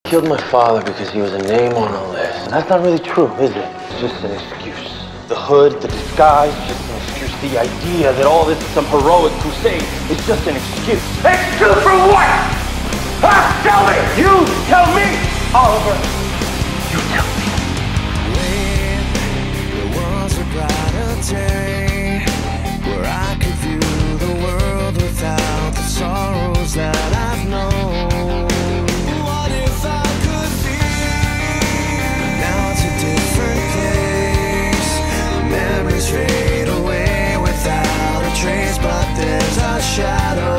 killed my father because he was a name on a list. And that's not really true, is it? It's just an excuse. The hood, the disguise, just an excuse. The idea that all this is some heroic crusade is just an excuse. Excuse for what? Huh? Tell me! You tell me! Oliver, you tell me. There was a brighter day where I could view the world without the sorrows that I've known. What if I could be? Now it's a different place. Memories fade away without a trace, but there's a shadow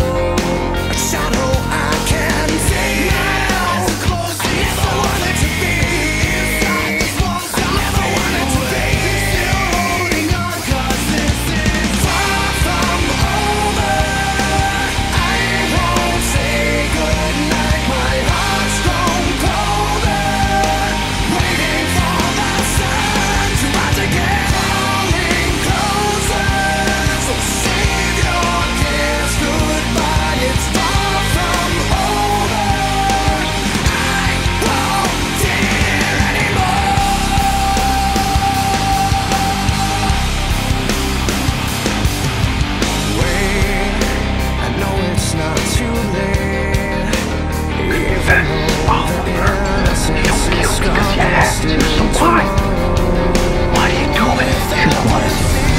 I can see now. I never wanted to be inside these walls. I never wanted to be. Still holding on, 'cause this is far from over. I won't say goodnight. My heart's grown colder, waiting for the sun to rise again. Crawling closer, so save your tears. Goodbye, it's far from over. I won't fear anymore. Wait, I know it's not too late. Even though the innocence is gone, still Why? Why are you doing it? Because I want to see.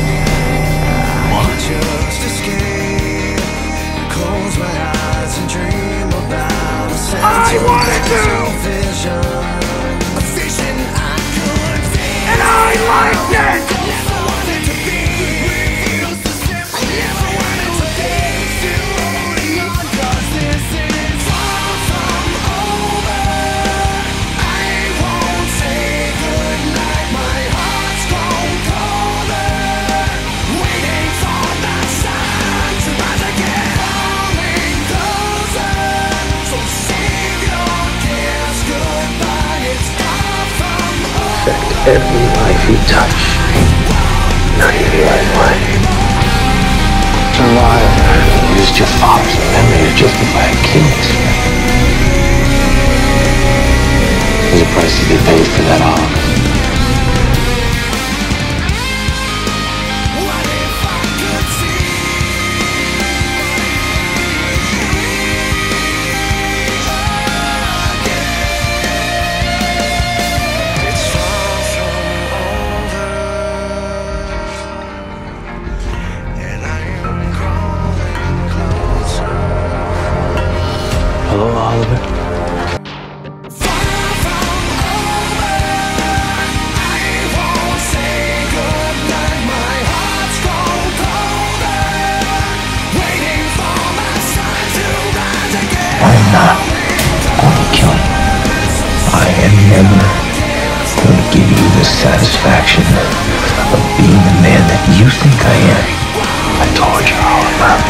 just escape. Close my eyes and dream about a sense of vision. A vision I could feel. And I liked it! Never wanted to be with you so simple. Never wanted to be. Still holding on, 'cause this is far from over. I won't say goodnight. My heart's grown colder, waiting for the sun to rise again. Falling closer, so save your tears. Goodbye, it's far from over. Every life you touch, not even mine. Survive. You used your father's memory to justify a killing spree. There's a price to be paid for that, Oliver. What if I could see again? It's far from over, and I am crawling closer. Hello, Oliver. Far from over, I won't say goodnight. My heart's grown colder, waiting for the sun to rise again. I'm not going to kill you. I am never going to give you the satisfaction of being the man that you think I am. I told you, Oliver.